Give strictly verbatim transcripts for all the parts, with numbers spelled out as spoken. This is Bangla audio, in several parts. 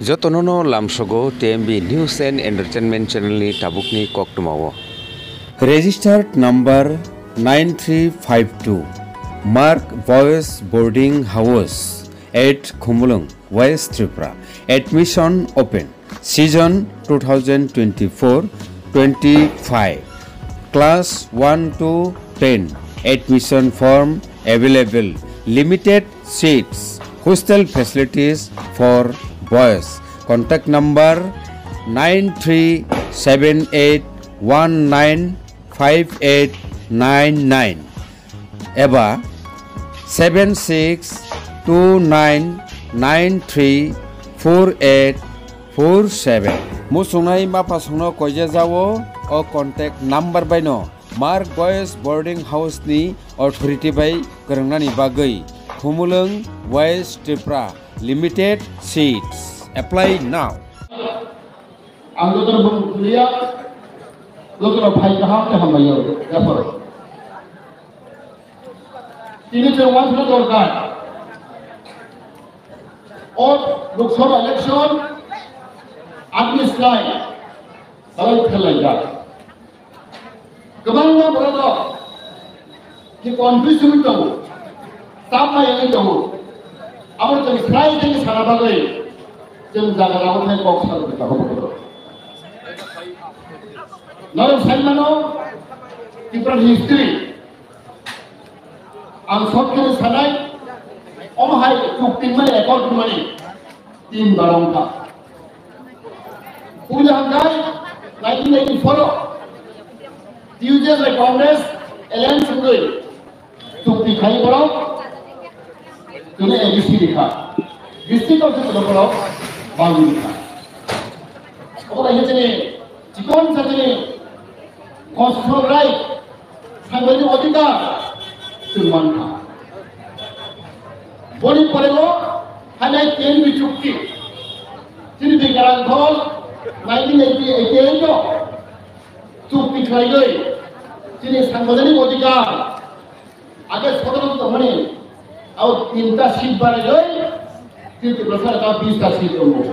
Jotonono lamsogo T M B News and Entertainment Channel ni tabukni koktumawo. Registered number nine three five two Mark Boys Boarding House at Khumulung, West Tripura. Admission open. Season twenty twenty-four twenty-five. Class one to ten. Admission form available. Limited seats. Hostel facilities for boys. Contact number nine three seven eight one nine five eight nine nine eba seven six two nine nine three four eight four seven. Musungai mapasungno koje jawo o contact number baino Mark Boys Boarding House ni authority bai karangnani bagai Khumulung, West Tripura. Limited seats. Apply now. Anggota kuliah, lokal baik kaham le ham bayo, dapat. Ini cuma satu dorkan. Or Loksabha election, administrasi, kalau terlajar. Kemana berada? Kita konflik itu, sama yang itu. Awak jadi selain jadi salah bagai, jangan jangan awak ni kau salah kita apa? Nalar saya mana? Kita history, ansur kita salah. Om hai bukti mana, ekor mana? Tim barang tak. Punya hangai, nineteen eighty-four. Tujuh like Congress, alliance sendiri. Bukti kaya barang. तुमने एडिसी लिखा, district of the local Bangla लिखा। अब ये चले, चिकन चले, कॉन्स्टिट्यूशनल राइट, संवैधानिक अधिकार, चुनवान था। बोली पड़ेगा, हमें केन भी चुक्की, जिन भी garantor nineteen eighty-eight जो चुक्की खाई गई, जिन्हें संवैधानिक अधिकार, आगे स्वतंत्र होने और तीनटा सीट बढ़ गई, तीन प्रसार का बीसटा सीट होंगे।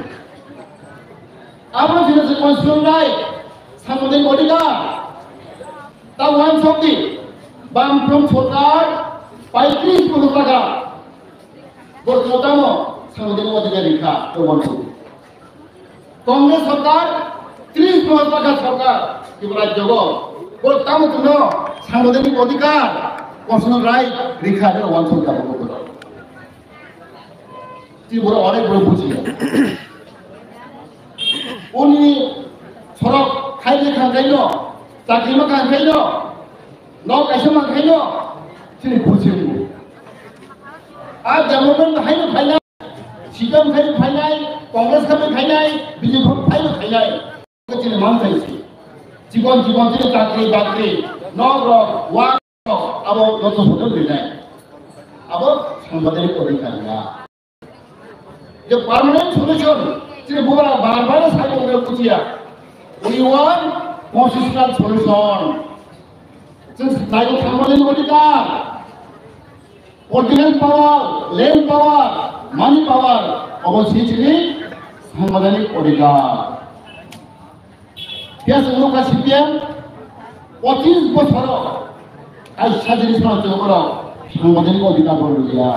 आप लोग जिन्हें से कॉन्स्टिट्यूशन राइट, संवैधानिक अधिकार, तब वन शक्ति, बामफ्रम सरकार, पैंतीस करोड़ का, बोर्डोटामो संवैधानिक अधिकार लिखा तो वन शक्ति। कांग्रेस सरकार तीस करोड़ का सरकार की बराबर जगह, बोर्डोटामो तुमने संवैधानिक अधिकार Personal right, Rikha ada one shot kamu betul. Jadi orang orang belum puji. Oni sorok kaya kan kaya, cakri makan kaya, nak kasih makan kaya, jadi puji. Aja momen kaya kaya, sidang kaya kaya, Congress kaya kaya, B J P kaya kaya, jadi mana sih? Jikon jikon jadi cakri cakri, nak wah. अब लोग तो होटल भी नहीं, अब संबंधित कोई करना। जब परमानेंट सोल्यूशन, जिसे बुरा बार बार साइड में पूछिया, we want constitutional solution। जिस नाइट संबंधित कोई का, political power, land power, money power, अब सीचनी संबंधित कोई का। क्या संगों का सीपीएम, पच्चीस बच्चों ऐसा जिनिस mana tu orang संबंधित को अधिकार बोल दिया।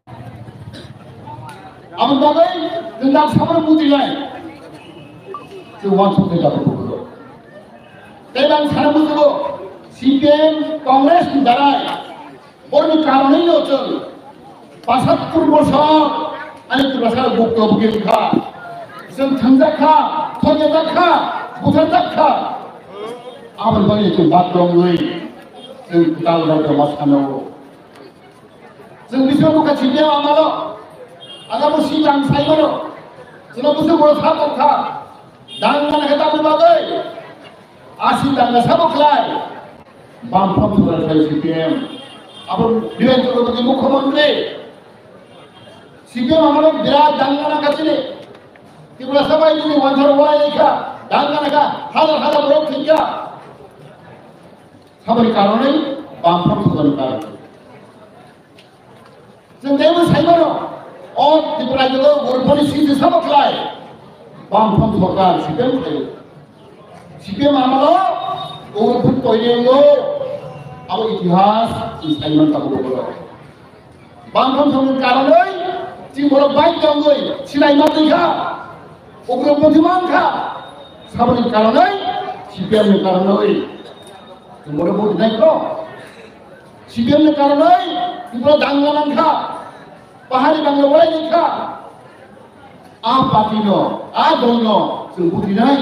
अब बाgai तंदाक सामने पूछी जाए, तो वहाँ सुनते जाते बोलो। तंदाक सामने पूछो, C P M कांग्रेस की दराय, और भी कारण नहीं होता। पासत पुरबोसा, अनेक प्रकार बुक तो बुकिंग खा, संतंजा खा, थोड़ा खा, बुधंजा खा। अब बाgai तो बात करूँगी। जों दाल दाल मासानो जों बिसोर मुखा चिन्या आमालो आगामो सिगां साइमानो जों बिसोर बड़ साबखा दांगा हेता बागै आसि दांगा साबखलाय बामफ्राम सुराय सीपीएम अब वीरेंद्र चक्रवर्ती मुख्यमंत्री सीपीएम आमालो बिराद दांगा ना काचिने त्रिपुरा सबाय दिनै वानथार वाय लेखा दांगा ना हाजार हाजार लोक थिया साबरी कारण बामफ्राम सुराय कारण जों देव साइमानो और त्रिपुरा जो बर'फोरनि सिजि साबखलाय বামফ্রন্ট সরকার সিপিএম খাই সিপিএম আমল গৌরবপুর তৈরি হলো আবার ইতিহাস সাইমান কাবু করলো বামফ্রন্ট সরকারের কারণে চিং বড় বাইক জঙ্গই সিলাই মাতৃকা উগ্রপন্থী মাংখা সামরিক কারণে সিপিএম এর কারণে বড় ভোট নাই তো সিপিএম এর কারণে বড় দাঙ্গা মাংখা পাহাড়ি বাংলা বড়াই লেখা আ পার্টি ন আ দল ন जों বুঝি নাই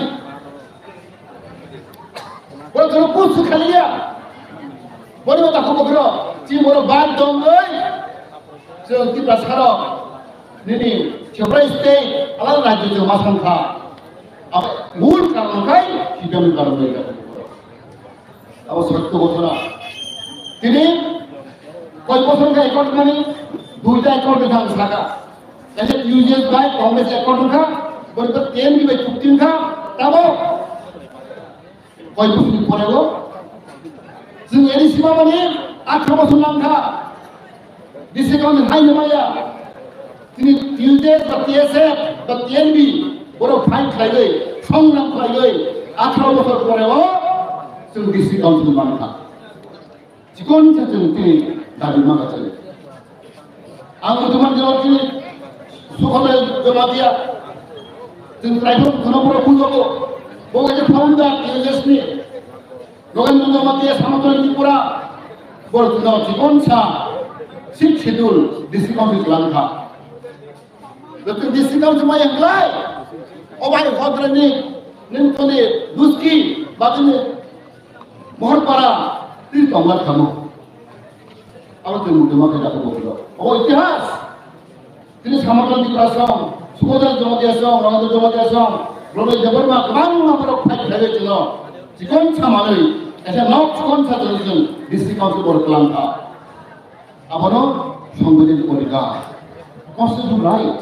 বড় ধরো পুষ খালিয়া বড় দাখো বকর চি বড় বাদ দঙ্গই जों কিবা সারা নিনি সেপ্রাই স্টেট আলাদা রাজ্য जों মাসাংখা মূল কারণটাই সিপিএম এর কারণে আবার সত্য ঘটনা তিনি কয় বছর অ্যাকাউন্ট মানে দুইটা অ্যাকাউন্ট দেখা থাকা এসে ইউজিএস বাই কংগ্রেস অ্যাকাউন্ট দেখা বলতে তেল দিবে চুক্তি খা তাবো কয় বছর পরে গো जों এর সীমা মানে আঠারো বছর নামখা ডিসি কাউন্সিল হাই নামায়া তিনি ইউজিএস বা টিএসএফ বা টিএনবি বড় ফাইট খাইলে সংগ্রাম খাইলে আঠারো বছর পরেও जों ডিসি কাউন্সিল নামখা জীবন চাচন তিনি দাবি মাগা চলে आं তোমার জবাব দিই সকলে জবাব দিয়া जों প্রাইভেট ঘনপুর বুঝবো বগে ফাউন্ডার ইউএসনি নগেন্দ্র জমাতিয়া সামতন ত্রিপুরা বর্তমান জীবন সা সিক্স শিডিউল ডিসি কাউন্সিল লাংখা যখন ডিসি কাউন্সিল মাই এমপ্লয় অবাই ভদ্রনি নিমতনে দুস্কি বাদিনে মোহরপাড়া তীর কমলা খামো আবার जों মুদমাকে ডাকো বলল ও ইতিহাস তিনি সামতন ত্রিপুরা সুবোধন জমাতিয়া রবীন্দ্র জমাতিয়া রবি জবরমা গোबां নাম্বারক ফাইট খাইছিল জীবন সামাनै এসে নক জীবন সাথে ডিস্ট্রিক্ট কাউন্সিল বড় লাংখা আবারও সংবিধান অধিকার কনস্টিটিউশন রাইট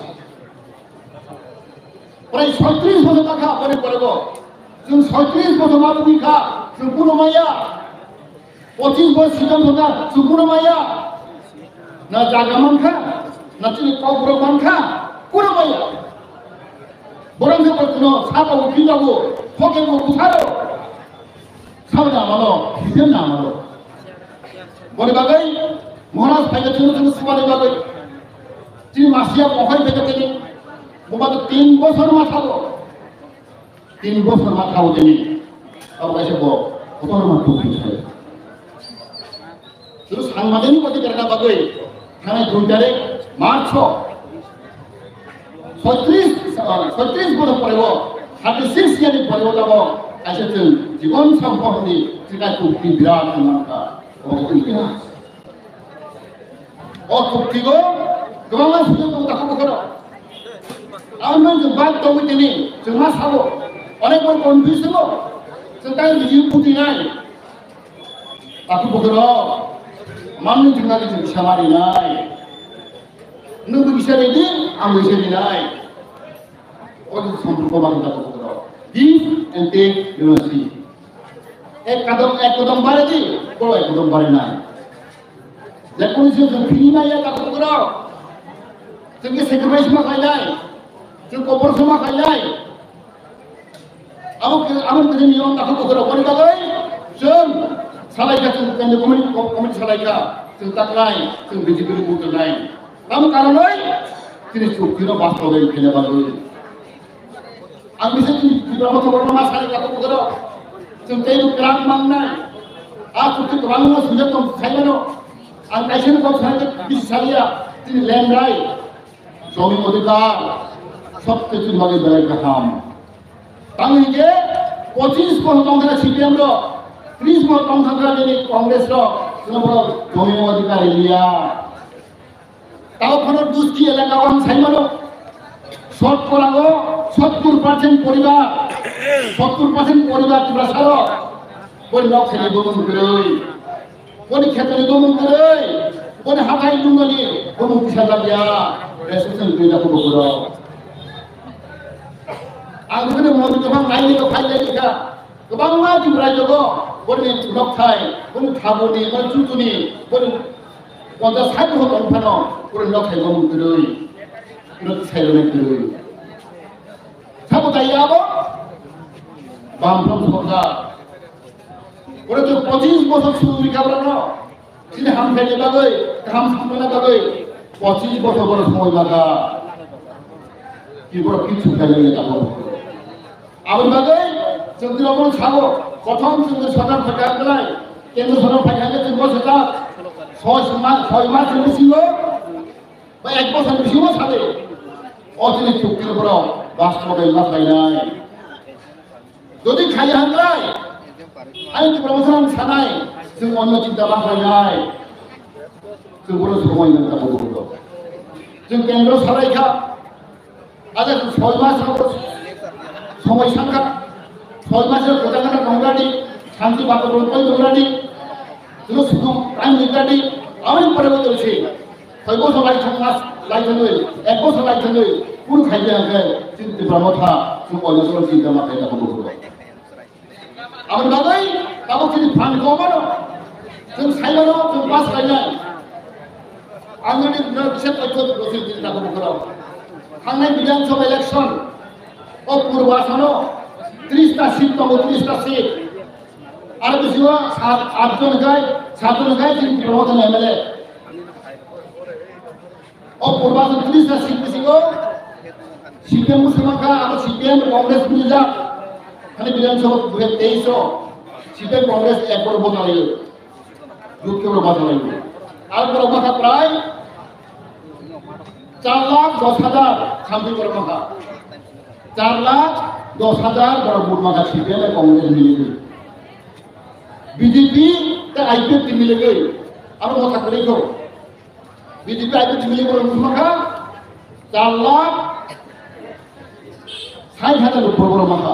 প্রায় ছয়ত্রিশ বছর টাকা পরে পড়ব जों ছয়ত্রিশ বছর মাতৃ খা जों কোনো মাইয়া পঁচিশ বছর সিজন থাকা जों কোনো মাইয়া না জাগা মানখা না তিনি কব্র মানখা কোনো মাইয়া বরং যে কোনো সাপাবো ফিজাবো ফকেবো বুঝারো সামনে আমারও হিসেব না আমারও বলে বাগাই মহারাজ ফাইলে ছিল ছিল সুমারে বাগাই তিনি মাসিয়া পকাই থেকে তিনি বোমাকে তিন বছর মাথাবো তিন বছর মাথাবো তিনি তারপর এসে বো কত মাত্র বুঝায় শুধু সাংবাদিক অধিকার বাগাই থানায় দুই তারিখ মার্চ ছত্রিশ ছত্রিশ বছর পরেও থার্টি সিক্স ইয়ারে পরেও যাব এসে जों জীবন সম্পর্কে সেটা চুক্তি বিরাট নামটা ইতিহাস ও চুক্তিগো गोबां सुबुं दाखौ बोखरो आमोन जों बात दङ दिनै जों मा साबो अनेक बर कनफ्यूज दङ जों दा रिजिउ पुटिनाय दाखौ बोखरो माननि जोंनानै जों सामारिनाय नों बिसारिदि आं बिसारिनाय अदि सम्पर्क बागै दाखौ बोखरो give and take university एक कदम एक कदम बारे दी कोई एक कदम बारे ना लेकिन जो जो फ्री ना या दाखौ बोखरो जोंनि सेक्रिफाइस मा खायलाय जों कबर समा खायलाय आमो आमो जोंनि नियम दाखौ बोखरो बनि बागै जों सालायगा जों केन्द्र कमिटि कमिटि सालायगा जों ताकलाय जों बिजेपि बुथनाय आम कारनै তিনি চুক্তির বাস্তবে ফেলে বাগৈ আমি সে বিপ্লব খবর मा सालायगा दाखौ बोखरो जों तेनु ग्राम मांनाय आ चुक्ति गोबां सुबिदा दं खायनो आं कायसेनो गाव सालायगा बिसालिया তিনি ল্যান্ড রাইট জমি অধিকার সব কিছুর ভাগে বেড়াই দেখাম তাহলে যে পঁচিশ বছর টঙ্কা সিপিএম র ত্রিশ বছর টঙ্কা যদি কংগ্রেস র জমি অধিকার এলিয়া তাও কোনো দুষ্টি এলাকা আমি সাইমানো শর্ট করাবো সত্তর পার্সেন্ট পরিবার সত্তর পার্সেন্ট পরিবার তোমরা সারো ওই লক্ষ্যে দমন করে ওই ক্ষেত্রে দমন করে ওই হাতাই লুঙ্গলি কোনো পিছা লাগিয়া রেস্ট্রিকশন করে দাও বগুড়া আগুনে মন যখন লাইনে তো খাইলে লেখা গোবাং মা দিন রাজ্যগ বলি লক্ষাই বলি খাবনি বলি চুতুনি বলি পঞ্চাশ ষাট বছর অনফানো বলি লক্ষাই গমন করে কিন্তু সাইলেন্ট করে সাবধান দেখাবো বামফ্রন্ট সরকার ওরা তো পঁচিশ বছর শুধু লেখাপড়া তিনি হাম ফেলে বাগে হাম সামনে বাগে পঁচিশ বছর বড় সময় লাগা কি বড় কিছু ফেলে লেখাপড়া আমার বাগে চন্দ্রবাবু ছাগো প্রথম চন্দ্র সরকার সরকার বেলায় কেন্দ্র সরকার ফাঁকা তিন বছর ছয় মাস ছয় মাস বেশি বা এক বছর বেশিও ছাড়ে অচিনে চুক্তির উপর বাস্তবে মাথায় নাই যদি খাই হাঙ্গায় আমি তো প্রমোশন ছাড়াই তুমি অন্য চিন্তা মাথায় নাই তুমি বলো সময় নেই তা বলবো তুমি কেন্দ্র সরাই খা আচ্ছা ছয় মাস সময় সংখ্যা ছয় মাসের প্রজাঘাটা নোংরাটি শান্তি বাতাবরণ কই নোংরাটি তুমি শুধু টাইম নিংরাটি আমি পরে বলছি ছয় বছর লাইছেন মাস লাইছেন এক বছর লাইছেন কোন খাইতে আগে চিন্তা প্রমথা তুমি অন্য চিন্তা মাথায় তা বলবো আমার বাবাই কাবো যদি ফান্ড কমানো তুমি সাইলানো তুমি পাস খাইলাই আন্দোলন বিশেষ তথ্য প্রসিদ্ধ চিন্তা করো থানায় বিধানসভা ইলেকশন ও পূর্বাসন ত্রিশটা সিট পাবো ত্রিশটা সিট আর বেশি সাত আটজন গায়ে সাতজন গায়ে তিনি প্রমোদন এমএলএ ও পূর্বাসন ত্রিশটা সিট বেশি গো সিপিএম মুসলমান আর সিপিএম কংগ্রেস মিলে যা খালি বিধানসভা দু হাজার তেইশ সিপিএম কংগ্রেস একবার ভোট লাগল দুধ কেবল ভোট লাগল আর বড় মাথা প্রায় চার লাখ দশ হাজার শান্তি বড় মাথা চার লাখ দশ হাজার বড় ভোট মাথা সিপিএম কংগ্রেস মিলে গেল বিজেপি আইপিএফ মিলে গেল আর মাথা করে গো বিজেপি আইপিএফ মিলে গেল ভোট মাথা চার লাখ ষাট হাজার উপর বড় মাথা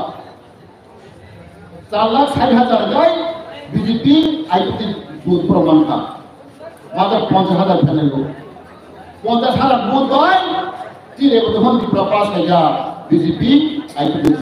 চার লাখ ষাট হাজার যায় বিজেপি আইপিএফ ভোট প্রমাণ কা মাত্র পঞ্চাশ হাজার ফেলে গো পঞ্চাশ হাজার ভোট হয় তিন এক যখন পাঁচ হাজার বিজেপি আইপিএফ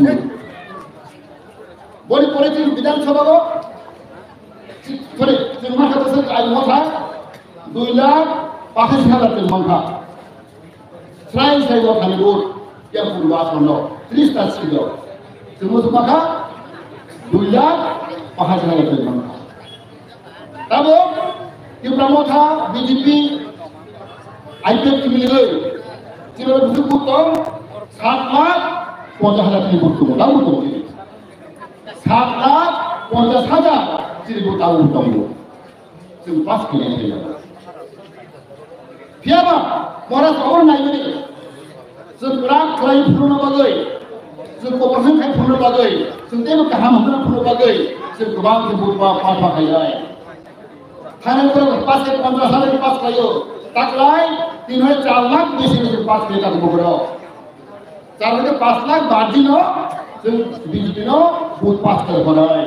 বলি পড়েছি বিধানসভা গো সরি তিনমাস আছে আই মাথা দুই লাখ পঁচাশি হাজার তিনমাখা প্রায় সাই ওখানে ভোট কে পূর্বাসন ত্রিশটা ছিল তিনমাস মাখা দুই লাখ পঁচাশি হাজার তিনমাখা এবং ত্রিপুরা বিজেপি আইপিএফ মিলে গেল ত্রিপুরা ভূত কম সাত লাখ পঞ্চাশ হাজার তিনি ভোট করবো তাও ভোট করবো সাত লাখ পঞ্চাশ হাজার তিনি ভোট তাও ভোট করবো তুমি পাস কিনে নিয়ে যাবে ফিয়াবা মরা খবর নাই বলে जों राग खालाय फुनो बागै जों कपारजों खाय फुनो बागै जों तेबो गाहाम होनो फुनो बागै जों गोबां बुरबा पाफा खायलाय थानायफोराव पास एक पन्ध्र हाजार पास खायो ताकलाय तीन हाजार चार लाख बेसे बेसे पास खायो ताको बगराव चार हाजार पाँच लाख बाजिनो जों बिजेपिनो बुथ पास खायो बनाय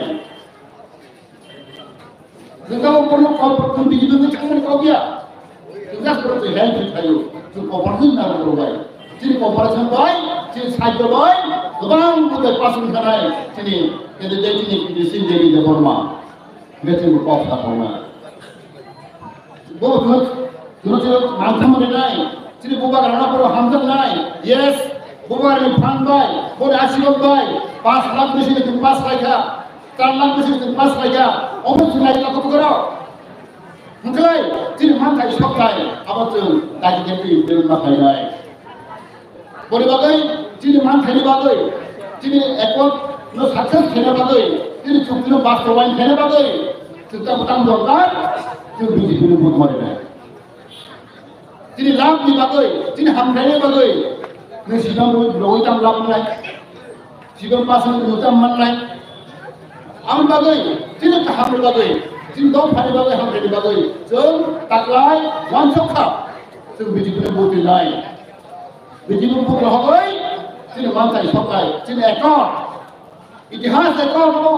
जों गाव कोनो कम बिजेपिनो थांनो कबिया जों गासैबो हेल्प खायो जों कपारजों नांगौ बाय তিনি কপারেশন বয় তিনি সাহায্য বয় গোবাং বুঝে পাশন খানায় তিনি কিন্তু যে তিনি মেশিন দিয়ে দিতে বর্মা মেশিন কথা বর্মা বহুত বহুত মাধ্যম নাই তিনি বুবা রানা পর হামদন নাই ইয়েস বুবা রে ফান বয় বলে আশীর্বাদ বয় পাঁচ লাখ বেশি তুমি পাঁচ লাখা চার লাখ বেশি তুমি পাঁচ লাখা অবশ্যই নাই কত করো মুখলাই তিনি মাথায় সকায় আবার দাঁড়িয়ে দেখি বের মাথায় নাই পরিবারে যিনি মান খেলে বাদে যিনি একত সাকসেস খেলে বাদে তিনি চুক্তির বাস্তবায়ন খেলে বাদে চিন্তা মোটাম দরকার কেউ বিজেপির ভোট মারে না তিনি লাভ নি বাদে তিনি হামখাইলে বাদে সিগাম রোহিতাম লাভ নাই সিগাম পাশে রোহিতাম মান নাই আম বাদে তিনি হামলে বাদে তিনি দম ফানি বাদে হামখাইলে বাদে जों তাকলাই ওয়ানসখা जों বিজেপির ভোট নাই বিজেপি ভোট হবই তিনি মানতাই সকাই তিনি একট ইতিহাস একট হবো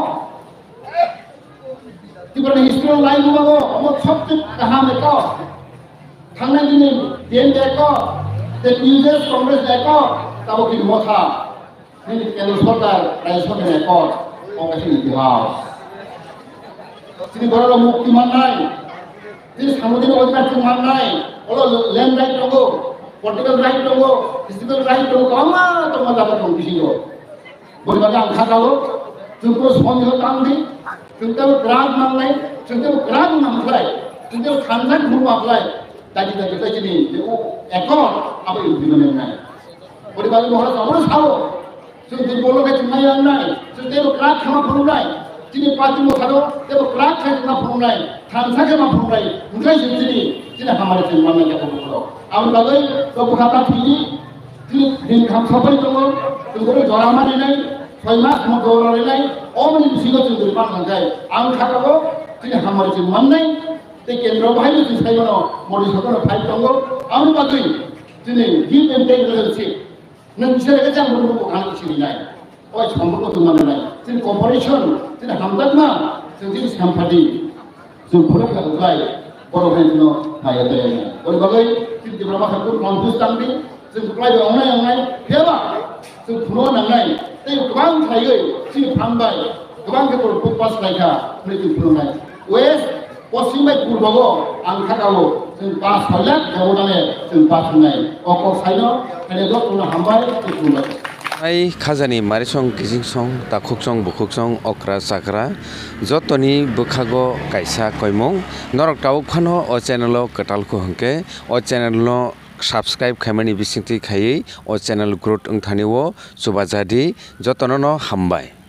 ত্রিপুরা হিস্ট্রি লাইন হবো আমার সবচেয়ে কাহাম একট থানায় দিনে দেন একট যে নিউজেস কংগ্রেস একট তাও কিন্তু মথা তিনি কেন্দ্র সরকার রাজ্য সরকার একট কংগ্রেসের ইতিহাস তিনি বড় মুক্তি মান নাই তিনি সাংবিধানিক অধিকার মান নাই ওরা ল্যান্ড রাইট হবো পলিটিক্যাল রাইট হবো ফিজিক্যাল রাইট হবো কমা তোমার দাদা কম কিছু बोरैबा आं खागावो जोंखौ सन्देह दांदि जोंखौ ग्राग नांनाय जोंखौ ग्राग नांफ्लाय जोंखौ खानजान मुवाफ्लाय दादि दादि दादिनि बेखौ एकन आबै उदिमनाय बोरैबा महरा सामोन सावो जों दिबोलो के नाय नाय जों देबो ग्राग खामा फुंनाय दिनै पार्टी मोखारो देबो ग्राग खामा फुंनाय थांसा खामा फुंनाय ओंखाय जों दिनै दिनै हामारे जों माननाय जाबो आं बागै गबखाता थिनि दिनै दिन खाम सबाय दङ जोंखौ जरा मारिनाय सयमा खामा गौरायनाय अमनि बिसिङाव जों दिनै माननाय आं खागावो दिनै हामारे जों माननाय ते केन्द्र बाहाय जों सायमानो मदि सरकार फाइल दङ आं बागै दिनै गिभ एन्ड टेक रिलेशनशिप नोंसोर जों बर'खौ आं सिनायनाय अय सम्पर्क दंमारनाय जों कपारेसन जों हामदागमा जों दिनै सामफादि जों फरायखाबाय बर' हारिनो नायदों ओरैबागै जों जेब्ला माखासे कनफ्युज दांदि जों फराय अननाय अननाय फेबा जों फुनो नांनाय बे गोबां थायो जों फानबाय गोबां खेत्र पास लायखा जों फुननाय वेस्ट पश्चिम बाय पूर्वबो आं खागावो जों पास फायला गावनाने जों पास होनाय अक साइनो खाने दखना हामबाय जों फुनबाय ai khajani marisong kijingsong takuksong bukuksong okra sakra jotoni bukhago kaisa koimong norok tawuk phano o channel o katalko hongke o channel no subscribe khaimani bisingti khayei o channel growth ongthani o subajadi jotono no hambai।